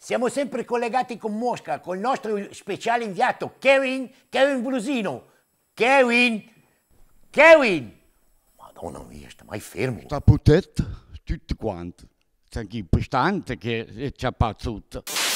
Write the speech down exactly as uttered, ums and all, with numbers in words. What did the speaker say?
Siamo sempre collegati con Mosca, col nostro speciale inviato Kevin, Kevin Brusino. Kevin, Kevin! Madonna mia, sta mai fermo. Sta putetta, tutti quanti. C'è chi pestante che è ciappazzuto.